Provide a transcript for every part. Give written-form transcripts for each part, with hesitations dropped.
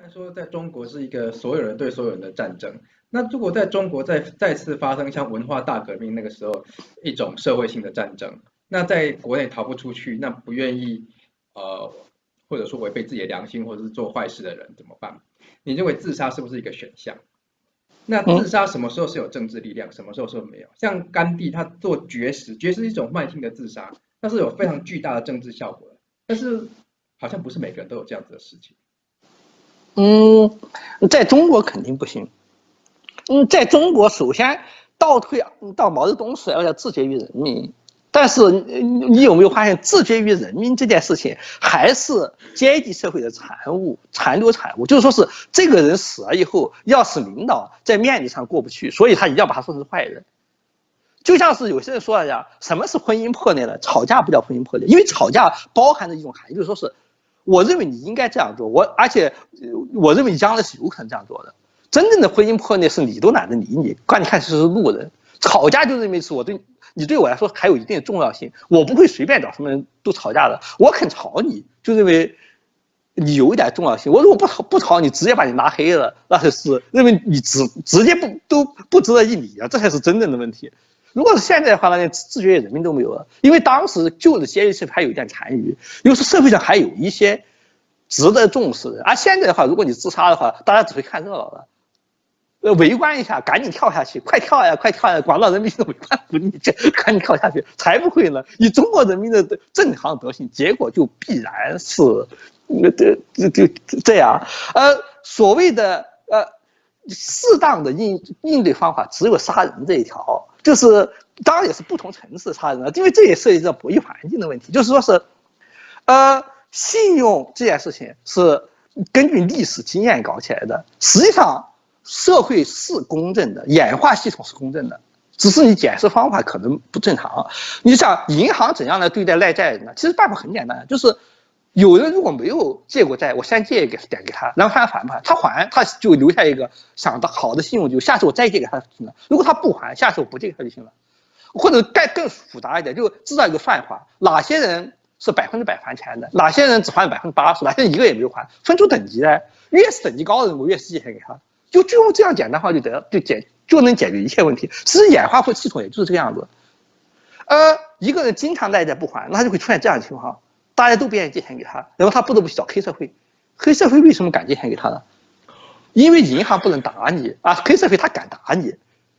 说在中国是一个所有人对所有人的战争。那如果在中国再次发生像文化大革命那个时候一种社会性的战争，那在国内逃不出去，那不愿意或者说违背自己的良心或者是做坏事的人怎么办？你认为自杀是不是一个选项？那自杀什么时候是有政治力量，什么时候是没有？像甘地他做绝食，绝食是一种慢性的自杀，那是有非常巨大的政治效果的，但是好像不是每个人都有这样子的事情。 在中国肯定不行。在中国首先倒退到毛泽东时代要自绝于人民，但是你有没有发现自绝于人民这件事情还是阶级社会的残留产物？就是说是这个人死了以后，要是领导在面子上过不去，所以他一定要把他说成坏人。就像是有些人说的呀，什么是婚姻破裂呢？吵架不叫婚姻破裂，因为吵架包含着一种含义，就是说是我认为你应该这样做，而且我认为你将来是有可能这样做的。真正的婚姻破裂是你都懒得理你，看你看是路人。吵架就认为是你对我来说还有一定的重要性，我不会随便找什么人都吵架的。我肯吵你，就认为你有一点重要性。我如果不吵你，直接把你拉黑了，那就是认为你直接不值得一理啊，这才是真正的问题。如果是现在的话，那连自觉人民都没有了，因为当时旧的阶级社会还有一点残余，又是社会上还有一些值得重视的。而现在的话，如果你自杀的话，大家只会看热闹了。围观一下，赶紧跳下去，快跳呀，快跳呀！广大人民的围观鼓励，赶紧跳下去，才不会呢！以中国人民的正常德性，结果就必然是，这样。所谓的适当的应对方法，只有杀人这一条，就是当然也是不同层次杀人了，因为这也涉及到博弈环境的问题，就是说是，信用这件事情是根据历史经验搞起来的，实际上。社会是公正的，演化系统是公正的，只是你解释方法可能不正常。你想银行怎样来对待赖债人呢？其实办法很简单，就是有人如果没有借过债，我先借点给他，然后看他还不还，他还他就留下一个想的好的信用，就下次我再借给他就行了。如果他不还，下次我不借给他就行了。或者更复杂一点，就制造一个算法，哪些人是100%还钱的，哪些人只还了80%，哪些人一个也没有还，分出等级来，越是等级高的人，我越是借钱给他。就用这样简单化就能解决一切问题。其实演化系统也就是这个样子。一个人经常赖债不还，那他就会出现这样的情况，大家都不愿意借钱给他，然后他不得不去找黑社会。黑社会为什么敢借钱给他呢？因为银行不能打你啊，黑社会他敢打你。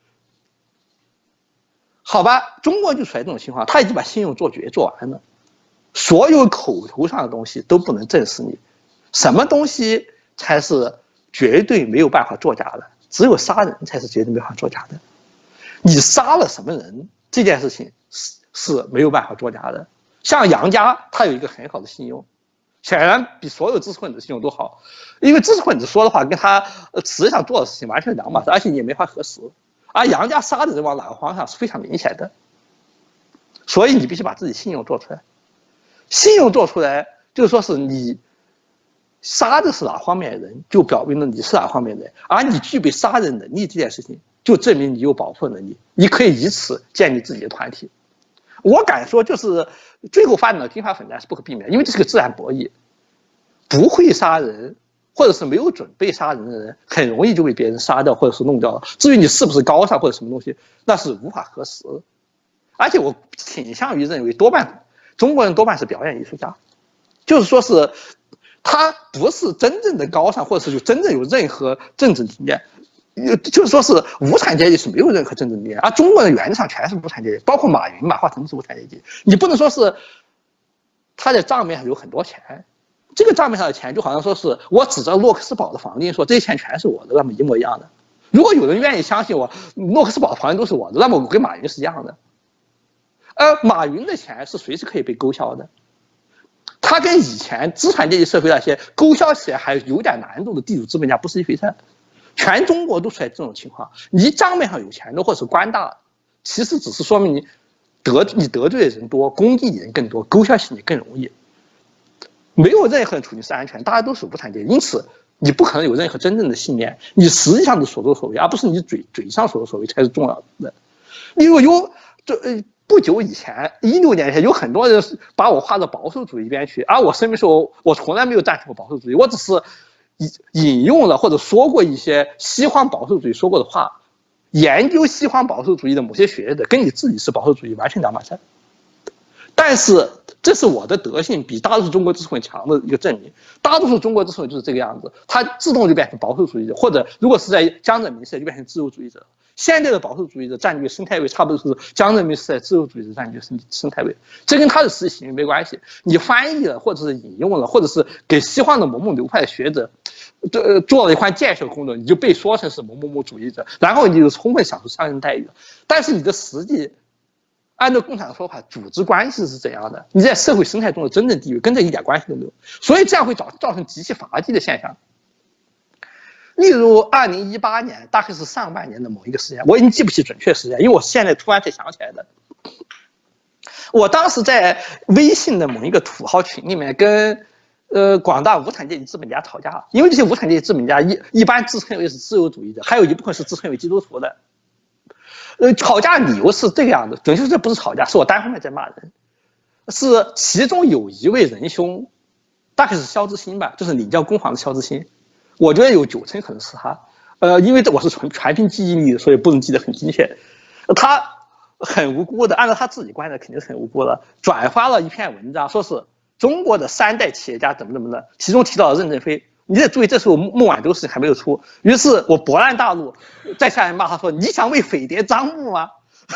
好吧，中国就出来这种情况，他已经把信用做绝做完了，所有口头上的东西都不能证实你，什么东西才是绝对没有办法作假的，只有杀人才是绝对没办法作假的。你杀了什么人这件事情是没有办法作假的。像杨家，他有一个很好的信用，显然比所有知识分子信用都好，因为知识分子说的话跟他实际上做的事情完全两码事，而且你也没法核实。而杨家杀的人往哪个方向是非常明显的，所以你必须把自己信用做出来。信用做出来，就是说是你杀的是哪方面的人，就表明了你是哪方面的人，而你具备杀人能力这件事情，就证明你有保护能力，你可以以此建立自己的团体。我敢说，就是最后发展到军阀混战是不可避免，因为这是个自然博弈，不会杀人或者是没有准备杀人的人，很容易就被别人杀掉或者是弄掉了。至于你是不是高尚或者什么东西，那是无法核实。而且我倾向于认为，中国人多半是表演艺术家，就是说是他不是真正的高尚，或者是真正有任何政治理念。就是说是无产阶级是没有任何政治理念，而中国人原则上全是无产阶级，包括马云、马化腾是无产阶级。你不能说是他在账面上有很多钱，这个账面上的钱就好像说是我指着诺克斯堡的房顶说这些钱全是我的，那么一模一样的。如果有人愿意相信我诺克斯堡的房顶都是我的，那么我跟马云是一样的。马云的钱是随时可以被勾销的，他跟以前资产阶级社会那些勾销起来还有点难度的地主资本家不是一回事。全中国都出现这种情况，你账面上有钱的或者是官大，其实只是说明你得罪的人多，攻击你的人更多，勾销起你更容易。没有任何人处境是安全，大家都是无产阶级，因此你不可能有任何真正的信念，你实际上的所作所为，而不是你嘴上所作所为才是重要的。因为不久以前，16年前，有很多人把我划到保守主义边去，而我声明说，我从来没有赞成过保守主义，我只是引用了或者说过一些西方保守主义说过的话，研究西方保守主义的某些学者跟你自己是保守主义完全两码事。但是这是我的德性比大多数中国知识分子强的一个证明。大多数中国知识分子就是这个样子，他自动就变成保守主义者，或者如果是在江泽民时代就变成自由主义者。现在的保守主义者占据生态位，差不多是江泽民时代自由主义者占据生态位，这跟他的实际行为没关系。你翻译了，或者是引用了，或者是给西方的某某流派的学者做了一番建设工作，你就被说成是某某某主义者，然后你就充分享受相应待遇。但是你的实际，按照共产党说法，组织关系是怎样的？你在社会生态中的真正地位跟这一点关系都没有，所以这样会造成极其滑稽的现象。例如2018年，大概是上半年的某一个时间，我已经记不起准确时间，因为我现在突然才想起来的。我当时在微信的某一个土豪群里面跟广大无产阶级资本家吵架，因为这些无产阶级资本家一般自称为是自由主义者，还有一部分是自称为基督徒的。吵架理由是这个样子，准确说这不是吵架，是我单方面在骂人。是其中有一位仁兄，大概是肖之鑫吧，就是领教工行的肖之鑫。我觉得有90%可能是他，因为我是全凭记忆力的，所以不能记得很精确。他很无辜的，按照他自己观点肯定是很无辜的，转发了一篇文章，说是中国的3代企业家怎么的，其中提到了任正非。你得注意，这时候孟晚舟事情还没有出，于是我勃然大怒，在下面骂他说：“你想为匪谍张目吗？”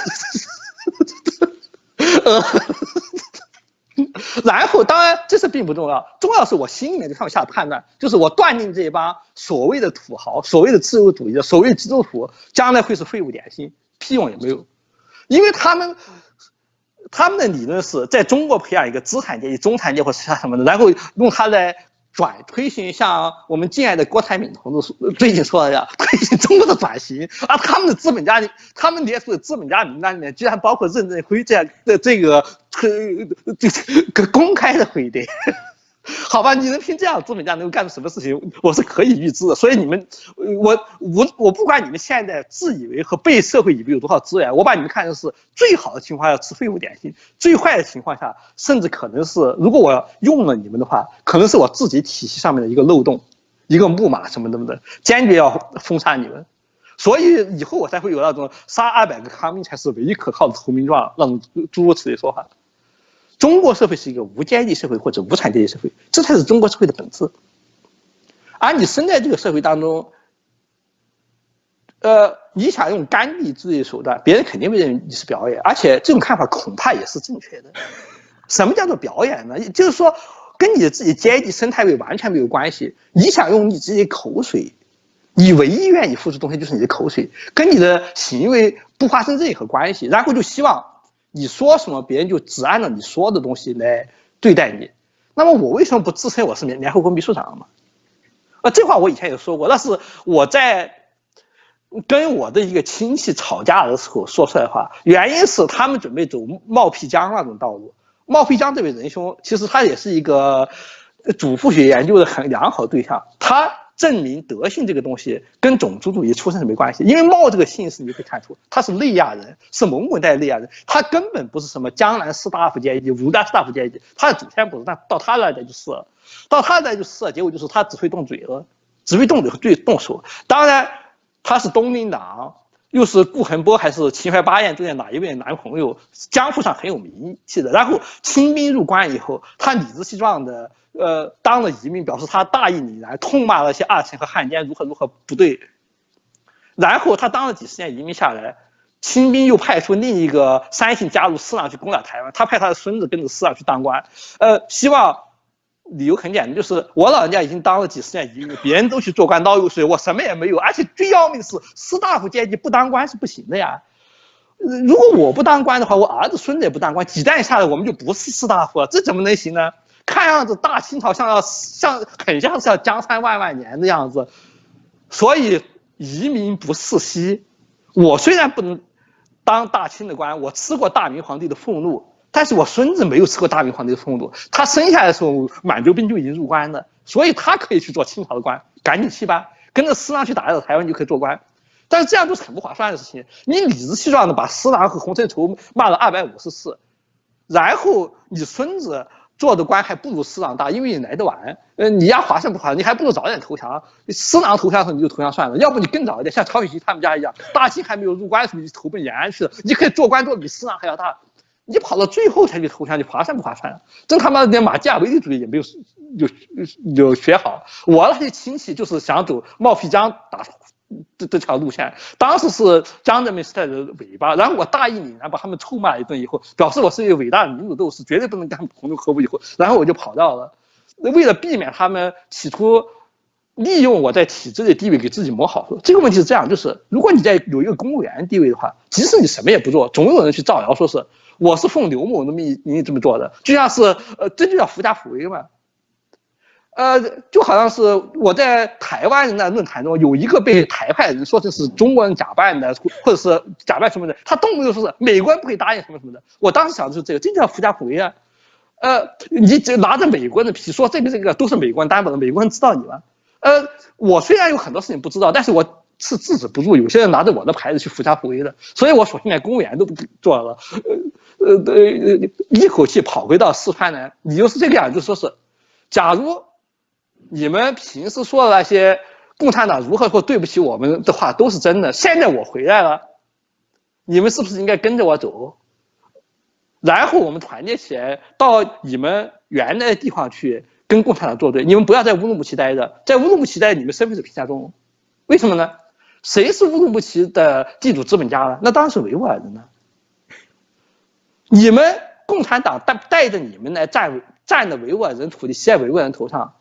然后当然这是并不重要，重要是我心里面对他们下的判断，就是我断定这一帮所谓的土豪、所谓的自由主义者、所谓的基督徒将来会是废物点心，屁用也没有。因为他们的理论是在中国培养一个资产阶级、中产阶级或其他什么的，然后用它来推行像我们敬爱的郭台铭同志最近说的这样，推行中国的转型。而他们的资本家，他们列出的资本家名单里面居然包括任正非这样的这个公开的匪谍。好吧，你能凭这样资本家能够干出什么事情，我是可以预知的。所以你们，我不管你们现在自以为和被社会以为有多少资源，我把你们看成是最好的情况下吃废物点心，最坏的情况下，甚至可能是如果我用了你们的话，可能是我自己体系上面的一个漏洞，一个木马什么的，坚决要封杀你们。所以以后我才会有那种杀200个抗命才是唯一可靠的投名状，那种诸如此类说法。中国社会是一个无阶级社会或者无产阶级社会，这才是中国社会的本质。而你身在这个社会当中，你想用甘地之类的手段，别人肯定会认为你是表演，而且这种看法恐怕也是正确的。什么叫做表演呢？就是说，跟你的自己阶级生态位完全没有关系。你想用你自己的口水，你唯一愿意付出的东西就是你的口水，跟你的行为不发生任何关系，然后就希望你说什么，别人就只按照你说的东西来对待你。那么我为什么不自称我是联合国秘书长嘛？这话我以前也说过，那是我在跟我的一个亲戚吵架的时候说出来的话。原因是他们准备走冒辟疆那种道路。冒辟疆这位仁兄，其实他也是一个主妇学研究的很良好的对象。他证明德性这个东西跟种族主义出身是没关系，因为冒这个姓氏你可以看出他是内亚人，是蒙古代内亚人，他根本不是什么江南士大夫阶级、儒家士大夫阶级，他的祖先不是，但到他那代就是了，结果就是他只会动嘴了，只会动嘴对动手。当然他是东林党，又是顾恒波还是秦淮八艳中间哪一位男朋友，江湖上很有名气的。然后清兵入关以后，他理直气壮的当了移民，表示他大义凛然，痛骂了一些二陈和汉奸如何不对。然后他当了几十年移民下来，清兵又派出另一个3姓加入师长去攻打台湾，他派他的孙子跟着师长去当官，希望理由很简单，就是我老人家已经当了几十年移民，别人都去做官捞油水，我什么也没有，而且最要命的是士大夫阶级不当官是不行的呀。如果我不当官的话，我儿子孙子也不当官，几代下来我们就不是士大夫了，这怎么能行呢？看样子大清朝很像是要江山万年的样子。所以移民不世袭，我虽然不能当大清的官，我吃过大明皇帝的俸禄，但是我孙子没有吃过大明皇帝的俸禄，他生下来的时候满洲兵就已经入关了，所以他可以去做清朝的官，赶紧去吧，跟着师长去打到台湾就可以做官。但是这样都是很不划算的事情，你理直气壮的把师长和洪承畴骂了250次，然后你孙子做的官还不如师长大，因为你来得晚。你压华盛不好，你还不如早点投降。师长投降的时候你就投降算了，要不你更早一点，像曹雪芹他们家一样，大清还没有入关的时候你就投奔延安去了，你可以做官做比师长还要大。你跑到最后才去投降，你划算不划算？真他妈连马基雅维利主义也没有学好。我那些亲戚就是想走冒辟疆打这条路线，当时是江泽民时代的尾巴，然后我大义凛然把他们臭骂一顿以后，表示我是一个伟大的民主斗士，绝对不能跟他们同流合污以后，然后我就跑掉了。为了避免他们企图利用我在体制的地位给自己谋好处，这个问题是这样，就是如果你在有一个公务员地位的话，即使你什么也不做，总有人去造谣说是我是奉刘某的命令这么做的，就像是这就叫狐假虎威嘛。就好像是我在台湾人的论坛中有一个被台派人说这是中国人假扮的，或者是假扮什么的，他动不动说是美国人不会答应什么什么的。我当时想的就是这个，这叫狐假虎威啊。你只拿着美国人的皮说这个都是美国人担保的，美国人知道你吗？我虽然有很多事情不知道，但是我是制止不住有些人拿着我的牌子去狐假虎威的，所以我索性连公务员都不做了。一口气跑回到四川呢，理由是这个样，就说是，假如你们平时说的那些共产党如何说对不起我们的话都是真的，现在我回来了，你们是不是应该跟着我走？然后我们团结起来到你们原来的地方去跟共产党作对，你们不要在乌鲁木齐待着，在乌鲁木齐待着你们身份是贫下中农，为什么呢？谁是乌鲁木齐的地主资本家呢？那当然是维吾尔人呢。你们共产党带着你们来占着维吾尔人土地，骑在维吾尔人头上，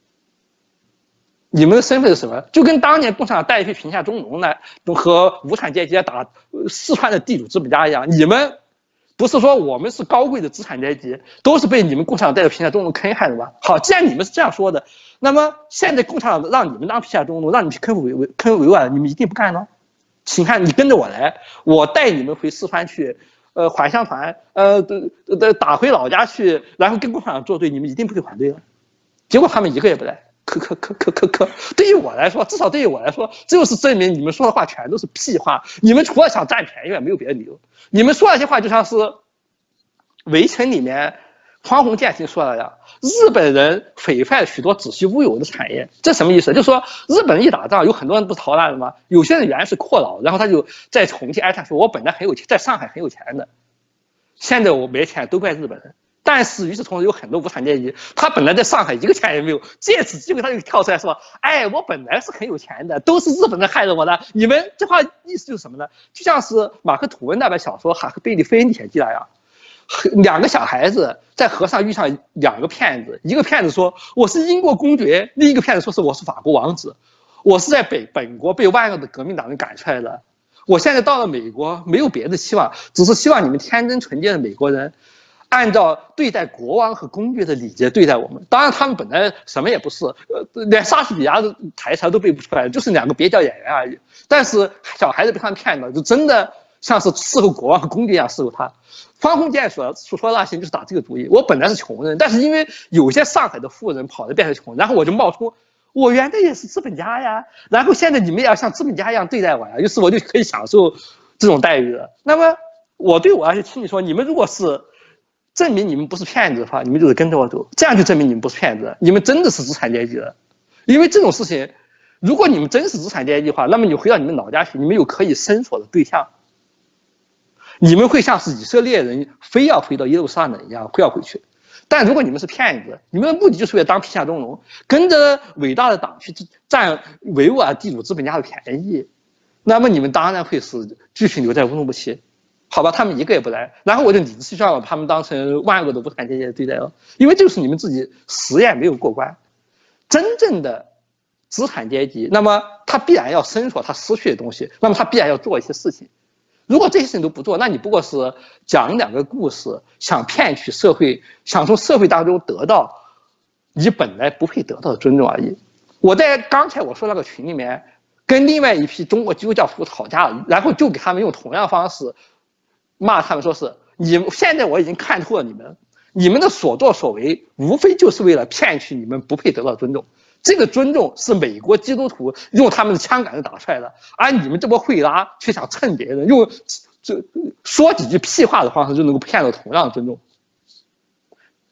你们的身份是什么？就跟当年共产党带一批贫下中农来和无产阶级来打四川的地主资本家一样，你们不是说我们是高贵的资产阶级，都是被你们共产党带着贫下中农坑害的吗？好，既然你们是这样说的，那么现在共产党让你们当贫下中农，让你去坑维吾尔人，你们一定不干呢？请看，你跟着我来，我带你们回四川去。还乡团，打回老家去，然后跟共产党作对，你们一定不会反对了。结果他们一个也不来，对于我来说，至少对于我来说，这就是证明你们说的话全都是屁话。你们除了想占便宜，没有别的理由。你们说那些话就像是《围城》里面方鸿渐说的呀，日本人毁坏了许多子虚乌有的产业，这什么意思？就是说日本人一打仗，有很多人不是逃难的吗？有些人原来是阔佬，然后他就在重庆哀叹说：“我本来很有钱，在上海很有钱的，现在我没钱，都怪日本人。”但是与此同时，有很多无产阶级，他本来在上海一个钱也没有，借此机会他就跳出来说：“哎，我本来是很有钱的，都是日本人害了我的。”你们这话意思就是什么呢？就像是马克吐温那本小说《哈克贝利费恩历险记》那样。两个小孩子在河上遇上两个骗子，一个骗子说我是英国公爵，另一个骗子说是我是法国王子，我是在本国被万恶的革命党人赶出来的，我现在到了美国没有别的希望，只是希望你们天真纯洁的美国人按照对待国王和公爵的礼节对待我们。当然他们本来什么也不是，连莎士比亚的台词都背不出来，就是两个蹩脚演员而已。但是小孩子被他们骗了，就真的像是伺候国王和公爵一样伺候他。方鸿渐所说那些就是打这个主意。我本来是穷人，但是因为有些上海的富人跑着变成穷，然后我就冒充我原来也是资本家呀，然后现在你们也要像资本家一样对待我呀，于是我就可以享受这种待遇了。那么我对我那些亲戚说，你们如果是证明你们不是骗子的话，你们就是跟着我走，这样就证明你们不是骗子，你们真的是资产阶级了。因为这种事情，如果你们真是资产阶级的话，那么你回到你们老家去，你们有可以申索的对象。你们会像是以色列人非要回到耶路撒冷一样，非要回去。但如果你们是骗子，你们的目的就是为了当贫下中农，跟着伟大的党去占维吾尔地主资本家的便宜，那么你们当然会是继续留在乌鲁木齐。好吧，他们一个也不来，然后我就理直气壮把他们当成万恶的无产阶级对待了，因为这就是你们自己实验没有过关。真正的资产阶级，那么他必然要申索他失去的东西，那么他必然要做一些事情。如果这些事情都不做，那你不过是讲两个故事，想骗取社会，想从社会当中得到你本来不配得到的尊重而已。我在刚才我说那个群里面，跟另外一批中国基督教徒吵架了，然后就给他们用同样方式骂他们，说是现在我已经看透了你们的所作所为，无非就是为了骗取你们不配得到的尊重。这个尊重是美国基督徒用他们的枪杆子打出来的，而你们这波会拉却想蹭别人，用说几句屁话的方式就能够骗到同样的尊重。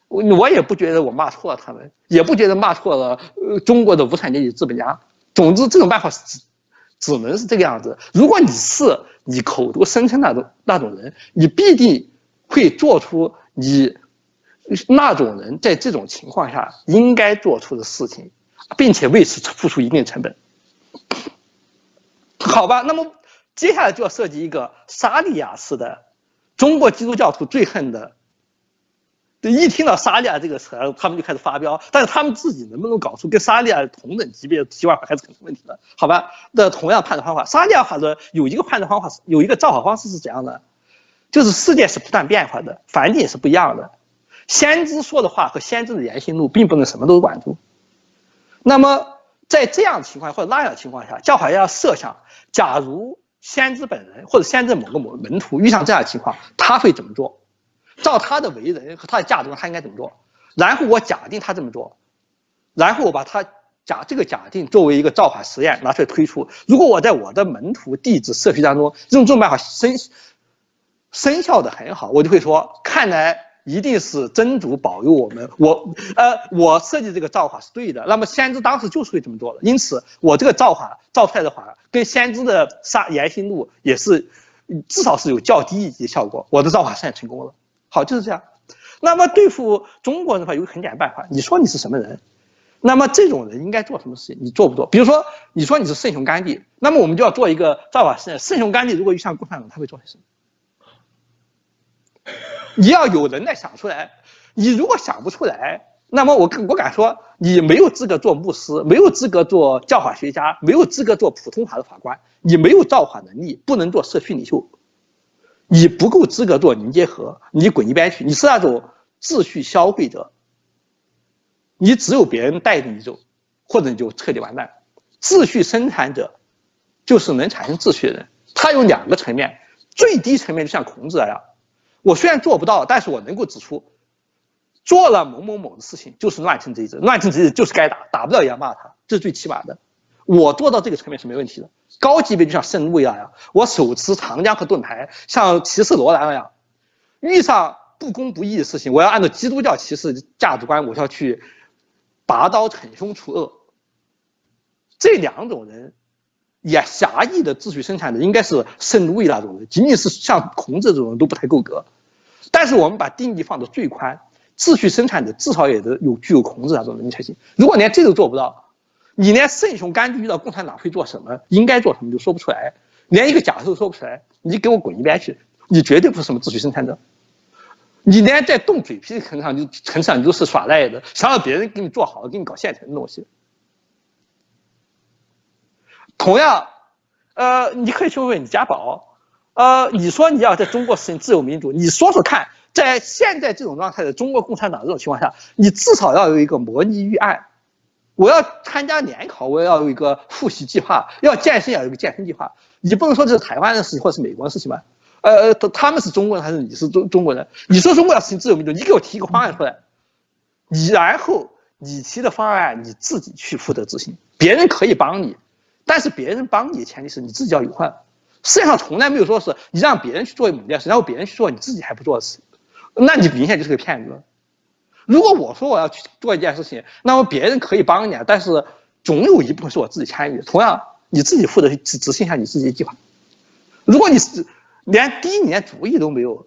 我也不觉得我骂错了他们，也不觉得骂错了中国的无产阶级资本家。总之，这种办法只能是这个样子。如果你口头声称那种人，你必定会做出你那种人在这种情况下应该做出的事情，并且为此付出一定成本。好吧，那么接下来就要涉及一个沙利亚式的中国基督教徒最恨的。一听到沙利亚这个词，他们就开始发飙，但是他们自己能不能搞出跟沙利亚同等级别的提法还是很成问题的，好吧？的同样判断方法，沙利亚法则有一个判断方法，有一个造法方式是怎样的？就是世界是不断变化的，环境也是不一样的。先知说的话和先知的言行路并不能什么都管住。那么在这样的情况或者那样的情况下，教法要设想，假如先知本人或者先知某个门徒遇上这样的情况，他会怎么做？照他的为人和他的价值观，他应该怎么做？然后我假定他这么做，然后我把他这个假定作为一个造法实验拿出来推出。如果我在我的门徒弟子社区当中用这种办法生效的很好，我就会说，看来一定是真主保佑我们，我设计这个造法是对的。那么先知当时就是会这么做的，因此我这个造法造出来的话，跟先知的言行路也是至少是有较低一级的效果。我的造法实验成功了。好，就是这样。那么对付中国人的话，有个很简单办法。你说你是什么人，那么这种人应该做什么事情，你做不做？比如说，你说你是圣雄甘地，那么我们就要做一个造法实验。圣雄甘地如果遇上共产党，他会做什么？你要有人来想出来。你如果想不出来，那么我敢说，你没有资格做牧师，没有资格做教法学家，没有资格做普通法的法官，你没有造法能力，不能做社区领袖。你不够资格做凝结核，你滚一边去！你是那种秩序消费者，你只有别人带着你走，或者你就彻底完蛋。秩序生产者就是能产生秩序的人，他有两个层面，最低层面就像孔子那样，我虽然做不到，但是我能够指出，做了某某某的事情就是乱臣贼子，乱臣贼子就是该打，打不了也要骂他，这是最起码的。我做到这个层面是没问题的。高级别就像圣路易那样，我手持长枪和盾牌，像骑士罗兰那样，遇上不公不义的事情，我要按照基督教骑士价值观，我要去拔刀惩凶除恶。这两种人，也狭义的秩序生产的应该是圣路易那种人，仅仅是像孔子这种人都不太够格。但是我们把定义放到最宽，秩序生产者至少也得具有孔子那种能力才行。如果连这都做不到，你连圣雄甘地遇到共产党会做什么，应该做什么就说不出来，连一个假设都说不出来，你给我滚一边去！你绝对不是什么秩序生产者，你连在动嘴皮的层上你都是耍赖的，想让别人给你做好，给你搞现成的东西。同样，你可以去问问你家宝，你说你要在中国实行自由民主，你说说看，在现在这种状态的中国共产党这种情况下，你至少要有一个模拟预案。我要参加联考，我要有一个复习计划；要健身，要有一个健身计划。你不能说这是台湾的事情或是美国的事情吧？他们是中国人还是你是中国人？你说中国要实行自由民主，你给我提一个方案出来，然后你提的方案你自己去负责执行，别人可以帮你，但是别人帮你的前提是你自己要有份。世界上从来没有说是你让别人去做某件事，然后别人去做，你自己还不做的事，那你明显就是个骗子。如果我说我要去做一件事情，那么别人可以帮你，但是总有一部分是我自己参与。同样，你自己负责去执行一下你自己的计划。如果你是连第一年主义都没有，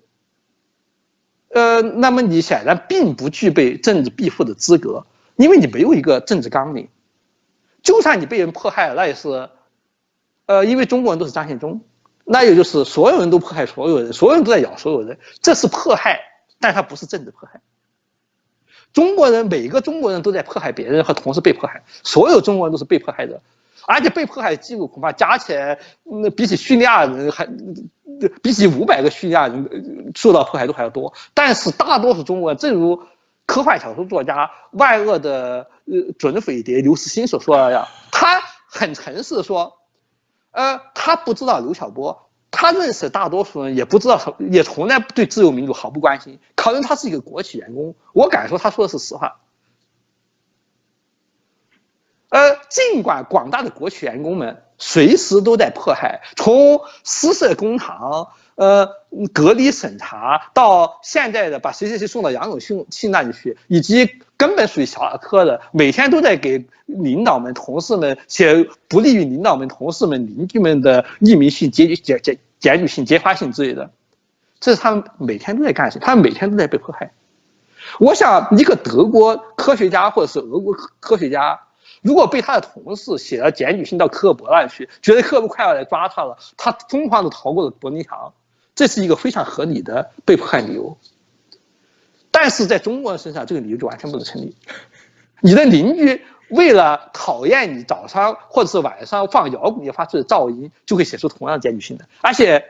那么你显然并不具备政治庇护的资格，因为你没有一个政治纲领。就算你被人迫害了，那也是，因为中国人都是张献忠，那也就是所有人都迫害所有人，所有人都在咬所有人，这是迫害，但它不是政治迫害。中国人每个中国人都在迫害别人和同时被迫害，所有中国人都是被迫害者，而且被迫害的记录恐怕加起来，比起叙利亚人比起500个叙利亚人受到迫害都还要多。但是大多数中国人，正如科幻小说作家万恶的准匪谍刘慈欣所说的那样，他很诚实的说，他不知道刘晓波。他认识大多数人也不知道，也从来对自由民主毫不关心。可能他是一个国企员工，我敢说他说的是实话。 尽管广大的国企员工们随时都在迫害，从私设公堂、隔离审查，到现在的把谁谁谁送到杨永信那里去，以及根本属于小儿科的，每天都在给领导们、同事们写不利于领导们、同事们、邻居们的匿名信、检举信、揭发信之类的，这是他们每天都在干的事，他们每天都在被迫害。我想，一个德国科学家或者是俄国科学家，如果被他的同事写了检举信到科博那里去，觉得科博快要来抓他了，他疯狂的逃过了柏林墙，这是一个非常合理的被迫害理由。但是在中国人身上，这个理由就完全不能成立。你的邻居为了讨厌你早上或者是晚上放摇滚乐发出的噪音，就会写出同样的检举信的，而且，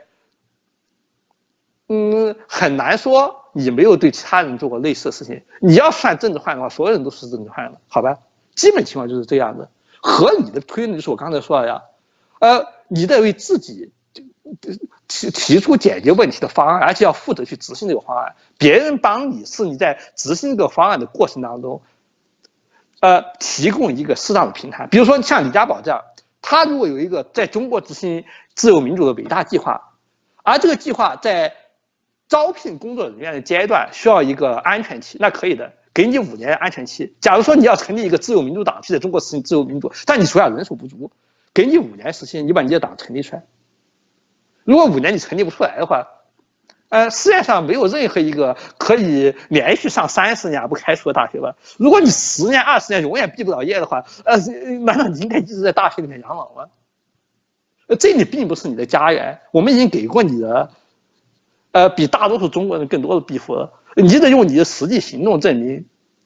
很难说你没有对其他人做过类似的事情。你要算政治犯的话，所有人都是政治犯了，好吧？基本情况就是这样的。合理的推论就是我刚才说的呀，你得为自己提出解决问题的方案，而且要负责去执行这个方案。别人帮你是你在执行这个方案的过程当中，提供一个适当的平台。比如说像李家宝这样，他如果有一个在中国执行自由民主的伟大计划，而这个计划在招聘工作人员的阶段需要一个安全期，那可以的，给你5年安全期。假如说你要成立一个自由民主党，去在中国实行自由民主，但你手下人手不足，给你5年时间，你把你的党成立出来。如果5年你成立不出来的话，世界上没有任何一个可以连续上30年不开除的大学吧？如果你10年、20年永远毕不了业的话，难道你应该一直在大学里面养老吗？这里并不是你的家园，我们已经给过你的，比大多数中国人更多的庇护了。你得用你的实际行动证明，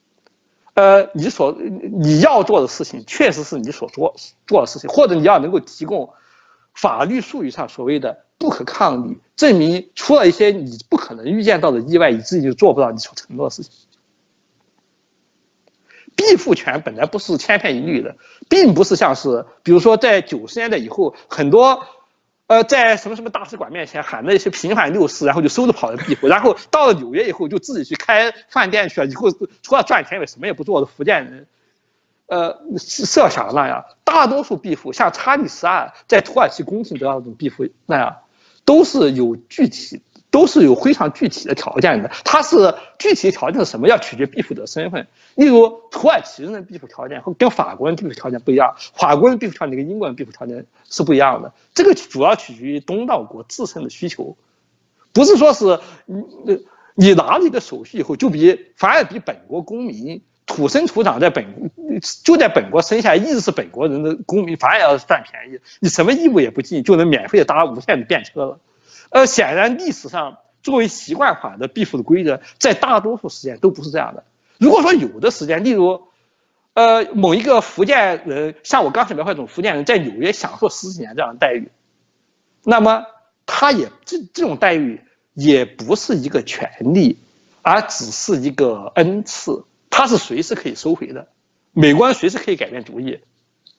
你要做的事情确实是你所做的事情，或者你要能够提供法律术语上所谓的不可抗力，证明出了一些你不可能预见到的意外，以至于就做不到你所承诺的事情。庇护权本来不是千篇一律的，并不是像是比如说在90年代以后，很多在什么什么大使馆面前喊那些平反六四，然后就收着跑的庇护，然后到了纽约以后就自己去开饭店去了，以后除了赚钱也什么也不做的福建人，设想那样，大多数庇护像查理十二在土耳其宫廷得到的庇护那样，都是有非常具体的条件的。它是具体条件是什么，要取决庇护者身份。例如，土耳其人的庇护条件跟法国人庇护条件不一样，法国人庇护条件跟英国人庇护条件是不一样的。这个主要取决于东道国自身的需求，不是说是你拿了一个手续以后反而比本国公民土生土长在本国生下来，一直是本国人的公民，反而要占便宜，你什么义务也不尽，就能免费的搭无限的便车了。显然历史上作为习惯化的庇护的规则，在大多数时间都不是这样的。如果说有的时间，例如，某一个福建人，像我刚才描绘这种福建人，在纽约享受10几年这样的待遇，那么他这种待遇也不是一个权利，而只是一个恩赐，他是随时可以收回的。美国人随时可以改变主意，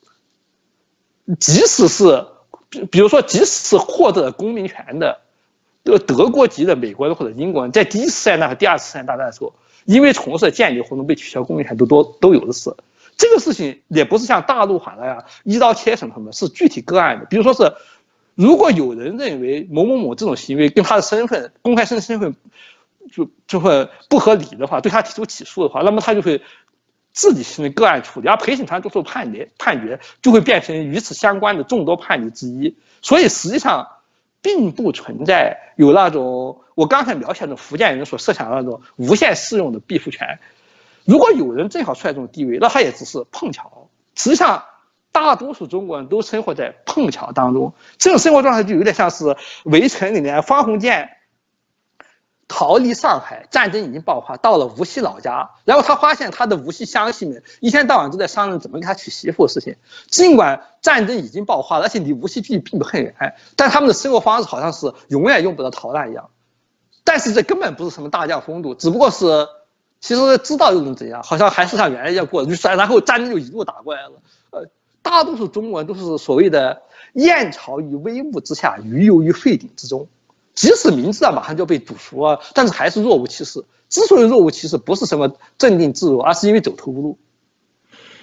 即使是比如说，即使是获得了公民权的德国籍的美国人或者英国人，在第1次世界大战和第2次世界大战的时候，因为从事间谍活动被取消公民权都有的是。这个事情也不是像大陆法那样一刀切什么，是具体个案的。比如说是，如果有人认为某某某这种行为跟他的身份公开身份就会不合理的话，对他提出起诉的话，那么他就会自己行为个案处理，而陪审团做出判决就会变成与此相关的众多判例之一。所以实际上并不存在有那种我刚才描写的福建人所设想的那种无限适用的庇护权。如果有人正好处在这种地位，那他也只是碰巧。实际上大多数中国人都生活在碰巧当中，这种生活状态就有点像是围城里面方鸿渐逃离上海，战争已经爆发，到了无锡老家，然后他发现他的无锡乡亲们一天到晚都在商量怎么给他娶媳妇的事情。尽管战争已经爆发了，而且离无锡距离并不很远，但他们的生活方式好像是永远用不着逃难一样。但是这根本不是什么大将风度，只不过是其实知道又能怎样，好像还是像原来一样过的，然后战争就一路打过来了。大多数中国人都是所谓的燕巢于微物之下，鱼游于沸鼎之中。即使明知道马上就要被煮熟了，但是还是若无其事。之所以若无其事，不是什么镇定自若，而是因为走投无路。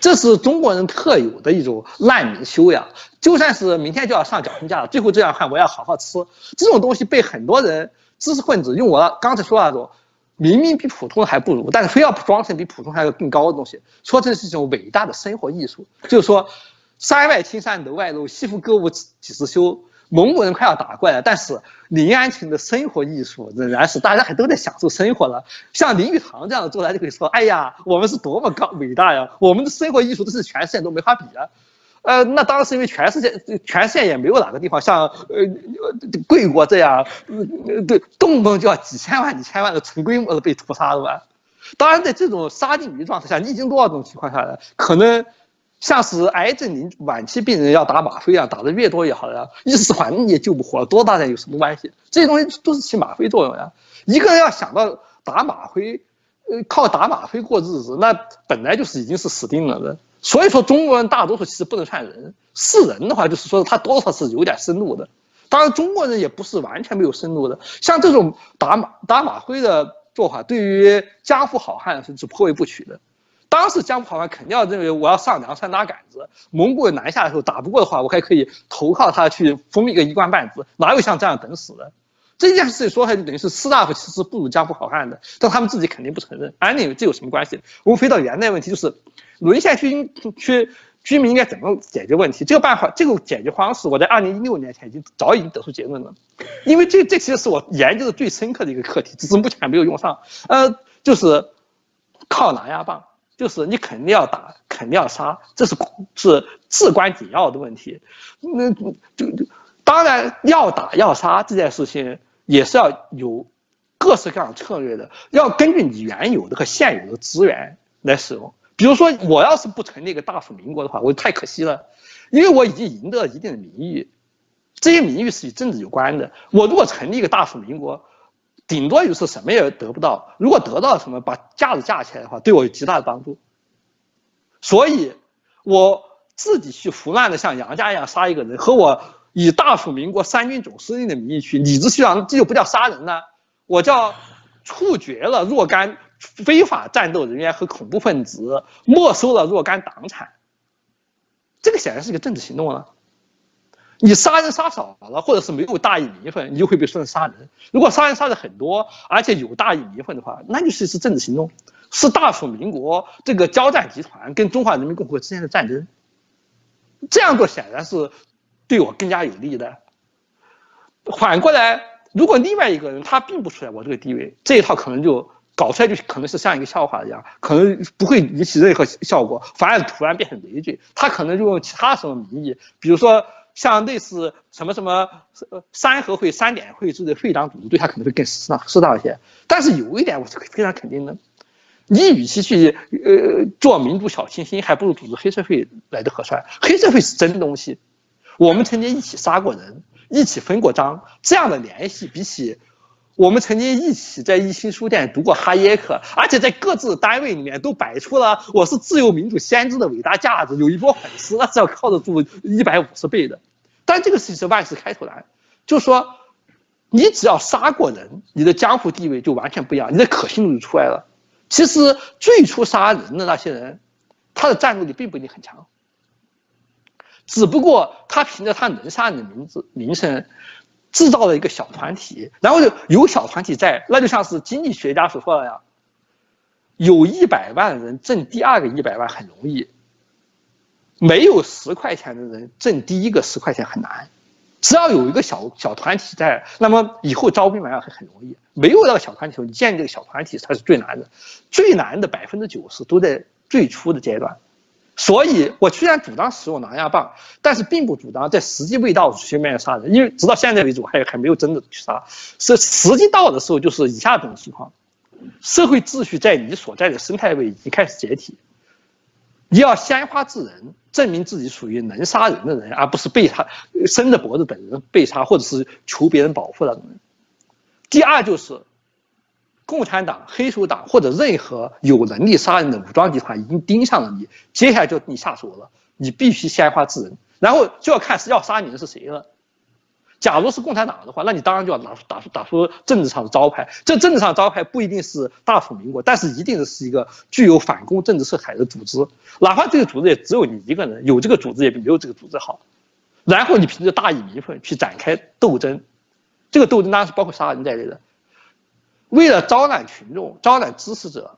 这是中国人特有的一种难民修养。就算是明天就要上绞刑架了，最后这样饭我要好好吃，这种东西被很多人知识分子用我刚才说那种明明比普通人还不如，但是非要装成比普通还要更高的东西，说这是一种伟大的生活艺术。就是说，山外青山楼外楼，西湖歌舞几时休？蒙古人快要打过来了，但是临安城的生活艺术仍然是大家还都在享受生活了。像林语堂这样的作家就可以说：“哎呀，我们是多么高伟大呀！我们的生活艺术真是全世界都没法比啊！”那当然是因为全世界也没有哪个地方像贵国这样，对，动不动就要几千万的成规模的被屠杀了吧？当然，在这种沙丁鱼状态下，历经多少种情况下呢？可能像是癌症晚期病人要打吗啡一样，打得越多越好呀。一时缓你也救不活，多大点有什么关系？这些东西都是起吗啡作用呀。一个人要想到打吗啡，靠打吗啡过日子，那本来就是已经是死定了的。所以说，中国人大多数其实不能算人，是人的话，就是说他多少是有点深度的。当然，中国人也不是完全没有深度的。像这种打吗啡的做法，对于江湖好汉是颇为不取的。当时江湖好汉肯定要认为我要上梁山拉杆子，蒙古人南下的时候打不过的话，我还可以投靠他去封一个一官半职，哪有像这样等死的？这件事情说出来就等于是士大夫其实不如江湖好汉的，但他们自己肯定不承认。安利这有什么关系？我们回到原来问题，就是沦陷区居民应该怎么解决问题？这个办法，这个解决方式，我在2016年前早已经得出结论了。因为这其实是我研究的最深刻的一个课题，只是目前没有用上。就是靠狼牙棒。就是你肯定要打，肯定要杀，这是至关紧要的问题。那当然要打要杀这件事情也是要有各式各样的策略的，要根据你原有的和现有的资源来使用。比如说，我要是不成立一个大蜀民国的话，我太可惜了，因为我已经赢得了一定的名誉，这些名誉是与政治有关的。我如果成立一个大蜀民国，顶多就是什么也得不到，如果得到什么，把架子架起来的话，对我有极大的帮助。所以，我自己去胡乱的像杨家一样杀一个人，和我以大蜀民国三军总司令的名义去理直气壮，这就不叫杀人呢，我叫处决了若干非法战斗人员和恐怖分子，没收了若干党产。这个显然是一个政治行动了。你杀人杀少了，或者是没有大义名分，你就会被说成杀人。如果杀人杀的很多，而且有大义名分的话，那就是政治行动，是大蜀民国这个交战集团跟中华人民共和国之间的战争。这样做显然是对我更加有利的。反过来，如果另外一个人他并不处在我这个地位，这一套可能就搞出来就可能是像一个笑话一样，可能不会引起任何效果，反而突然变成累赘。他可能就用其他什么名义，比如说像类似什么三合会、三点会之类的会长组织，对他可能会更适当一些。但是有一点我是非常肯定的，你与其去做民主小清新，还不如组织黑社会来的合算。黑社会是真东西，我们曾经一起杀过人，一起分过赃，这样的联系比起我们曾经一起在一心书店读过哈耶克，而且在各自单位里面都摆出了我是自由民主先知的伟大价值，有一波粉丝，那是要靠得住150倍的。但这个事情是万事开头难，就是说你只要杀过人，你的江湖地位就完全不一样，你的可信度就出来了。其实最初杀人的那些人，他的战斗力并不一定很强，只不过他凭着他能杀人的名声制造了一个小团体，然后有小团体在，那就像是经济学家所说的呀，有100万人挣第二个100万很容易，没有10块钱的人挣第一个10块钱很难。只要有一个小团体在，那么以后招兵买马会很容易。没有那个小团体，你建立这个小团体才是最难的，最难的90%都在最初的阶段。所以我虽然主张使用狼牙棒，但是并不主张在时机未到的随便杀人，因为直到现在为止我还没有真的去杀。是时机到的时候，就是以下这种情况：社会秩序在你所在的生态位已经开始解体，你要先发制人，证明自己属于能杀人的人，而不是被他伸着脖子等人被杀，或者是求别人保护的人。第二就是共产党、黑手党或者任何有能力杀人的武装集团已经盯上了你，接下来就你下手了，你必须先发制人，然后就要看是要杀你的是谁了。 假如是共产党的话，那你当然就要打出政治上的招牌。这政治上的招牌不一定是大楚民国，但是一定是一个具有反共政治色彩的组织。哪怕这个组织也只有你一个人，有这个组织也比没有这个组织好。然后你凭着大义名分去展开斗争，这个斗争当然是包括杀人在内的。为了招揽群众、招揽支持者，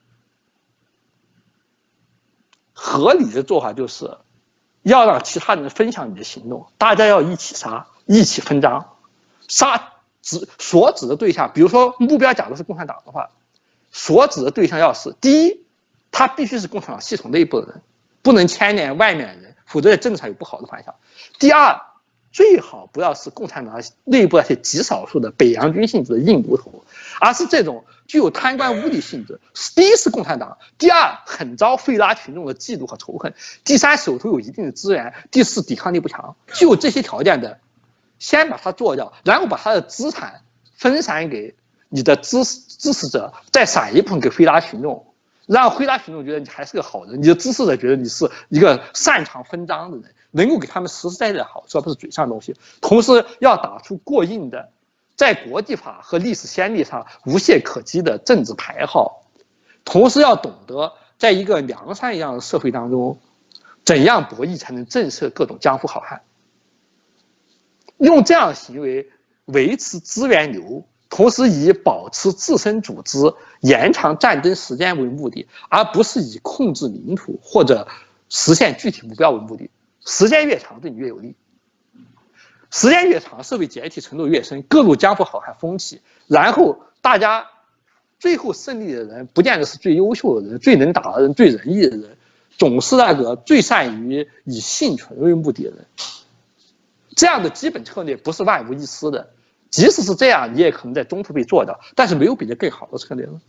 合理的做法就是要让其他人分享你的行动，大家要一起杀，一起分赃。所指的对象，比如说目标假如是共产党的话，所指的对象要是第一，他必须是共产党系统内部的人，不能牵连外面的人，否则在政治上有不好的反响。第二，最好不要是共产党内部那些极少数的北洋军性质的硬骨头，而是这种具有贪官污吏性质。第一是共产党，第二很遭费拉群众的嫉妒和仇恨，第三手头有一定的资源，第四抵抗力不强。具有这些条件的，先把它做掉，然后把他的资产分散给你的支持者，再散一部分给费拉群众，让费拉群众觉得你还是个好人，你的支持者觉得你是一个擅长分赃的人，能够给他们实实在在的好处，而不是嘴上的东西。同时要打出过硬的，在国际法和历史先例上无懈可击的政治牌号，同时要懂得在一个梁山一样的社会当中，怎样博弈才能震慑各种江湖好汉。用这样的行为维持资源流，同时以保持自身组织、延长战争时间为目的，而不是以控制领土或者实现具体目标为目的。时间越长，对你越有利。时间越长，社会解体程度越深，各路江湖好汉风起，然后大家最后胜利的人，不见得是最优秀的人、最能打的人、最仁义的人，总是那个最善于以幸存为目的的人。这样的基本策略不是万无一失的，即使是这样，你也可能在中途被做掉，但是没有比这更好的策略了。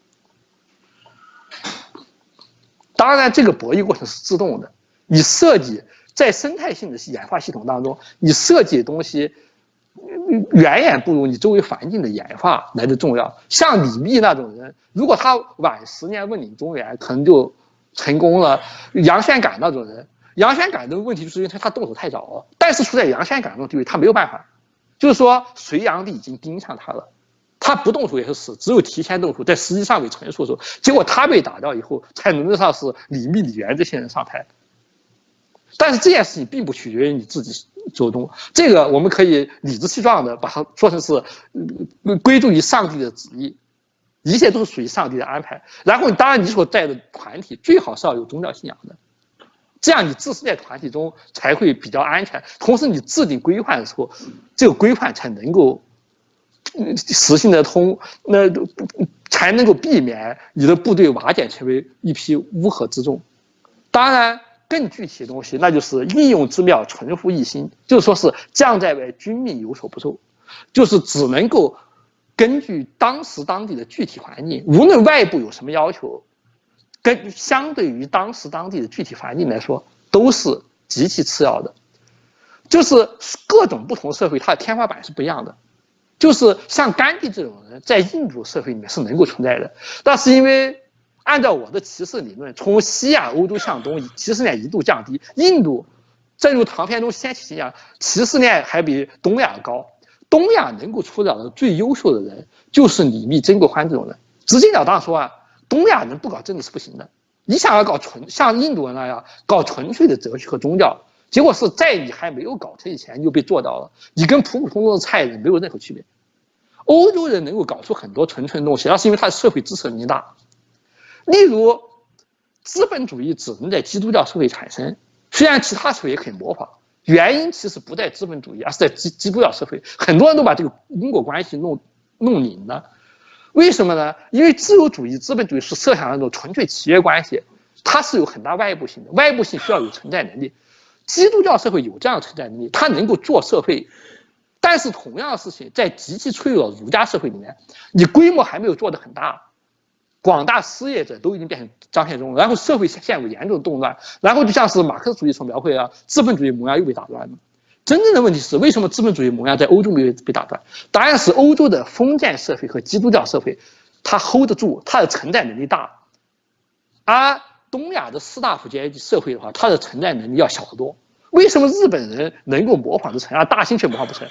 当然，这个博弈过程是自动的，你设计在生态性的演化系统当中，你设计的东西远远不如你周围环境的演化来的重要。像李密那种人，如果他晚10年问鼎中原，可能就成功了。杨宣感那种人，杨宣感的问题就是因为他动手太早了，但是处在杨宣感这种地位，他没有办法，就是说隋炀帝已经盯上他了，他不动手也是死，只有提前动手，在时机尚未成熟的时候，结果他被打掉以后，才轮得上是李密、李渊这些人上台。但是这件事情并不取决于你自己手中，这个我们可以理直气壮的把它说成是归咎于上帝的旨意，一切都是属于上帝的安排。然后当然你所在的团体最好是要有宗教信仰的，这样你自身在团体中才会比较安全。同时你制定规范的时候，这个规范才能够实行得通，那才能够避免你的部队瓦解成为一批乌合之众。当然更具体的东西，那就是应用之妙，纯乎一心，就是说是将在外，军命有所不受，就是只能够根据当时当地的具体环境，无论外部有什么要求，相对于当时当地的具体环境来说，都是极其次要的。就是各种不同社会，它的天花板是不一样的。就是像甘地这种人，在印度社会里面是能够存在的，但是因为按照我的歧视理论，从西亚欧洲向东，歧视链一度降低。印度正如唐片中掀起一样，歧视链还比东亚高。东亚能够出了的最优秀的人，就是李密、曾国藩这种人。直截了当说啊，东亚人不搞政治是不行的。你想要搞像印度人那样搞纯粹的哲学和宗教，结果是在你还没有搞成以前，你就被做到了。你跟普普通通的菜人没有任何区别。欧洲人能够搞出很多纯粹的东西，那是因为他的社会支持能力大。例如，资本主义只能在基督教社会产生，虽然其他社会也可以模仿，原因其实不在资本主义，而是在基督教社会。很多人都把这个因果关系弄拧了，为什么呢？因为自由主义、资本主义是设想那种纯粹契约关系，它是有很大外部性的，外部性需要有承载能力。基督教社会有这样的承载能力，它能够做社会。但是同样的事情，在极其脆弱的儒家社会里面，你规模还没有做得很大，广大失业者都已经变成张献忠，然后社会陷入严重的动乱，然后就像是马克思主义所描绘的资本主义模样又被打乱了。真正的问题是，为什么资本主义模样在欧洲没有被打断？答案是欧洲的封建社会和基督教社会，它 hold 得住，它的承载能力大，而东亚的士大夫阶级社会的话，它的承载能力要小得多。为什么日本人能够模仿得成，而大清却模仿不成？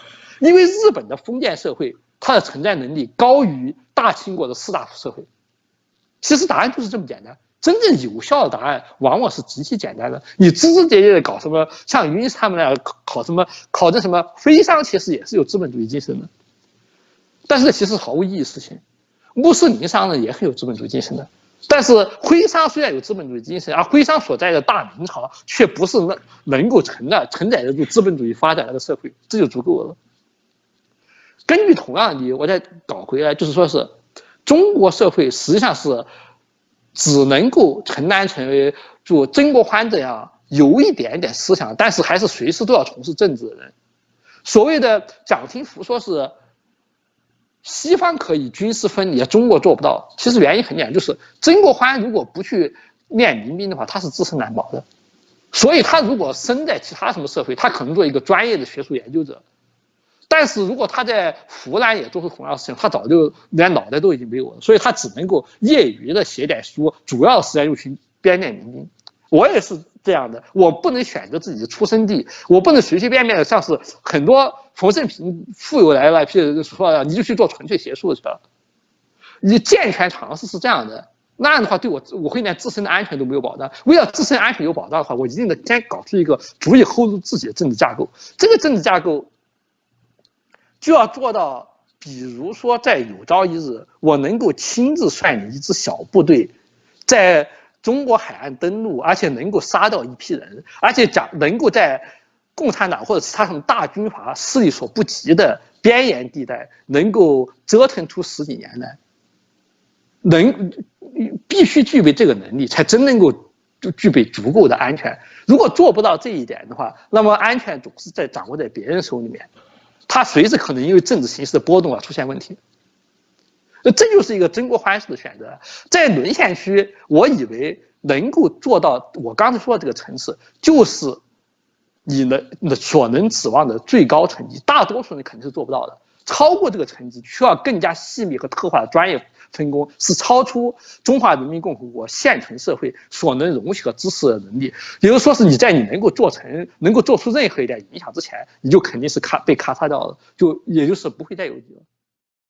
因为日本的封建社会它的承载能力高于大清国的士大夫社会。其实答案就是这么简单。真正有效的答案往往是极其简单的。你枝枝节节的搞什么，像云他们那样考这什么徽商，其实也是有资本主义精神的。但是其实毫无意义事情。穆斯林商呢也很有资本主义精神的。但是徽商虽然有资本主义精神，而徽商所在的大明朝却不是能够承载得住资本主义发展的社会，这就足够了。根据同样的理由，我再搞回来，就是说是中国社会实际上是只能够承担成为就曾国藩这样有一点点思想，但是还是随时都要从事政治的人。所谓的蒋廷福说是西方可以军事分离，中国做不到。其实原因很简单，就是曾国藩如果不去练民兵的话，他是自身难保的。所以他如果身在其他什么社会，他可能做一个专业的学术研究者。但是如果他在湖南也做出同样的事情，他早就连脑袋都已经没有了。所以他只能够业余的写点书，主要时间用去编练民兵。我也是这样的，我不能选择自己的出生地，我不能随随便便的像是很多冯胜平富有来了，譬如说你就去做纯粹学术去了。你健全尝试是这样的，那样的话对我会连自身的安全都没有保障。为了自身安全有保障的话，我一定得先搞出一个足以 hold 住自己的政治架构。这个政治架构就要做到，比如说在有朝一日，我能够亲自率领一支小部队，在中国海岸登陆，而且能够杀掉一批人，而且能够在共产党或者其他什么大军阀势力所不及的边沿地带，能够折腾出10几年来，必须具备这个能力，才真能够具备足够的安全。如果做不到这一点的话，那么安全总是掌握在别人手里面，他随时可能因为政治形势的波动而出现问题。这就是一个曾国藩式的选择。在沦陷区，我以为能够做到我刚才说的这个层次，就是你所能指望的最高层级。大多数人肯定是做不到的。超过这个层级，需要更加细密和特化的专业分工，是超出中华人民共和国现存社会所能容许和支持的能力。也就是说，是你在你能够做出任何一点影响之前，你就肯定是被咔嚓掉了，也就是不会再有敌了。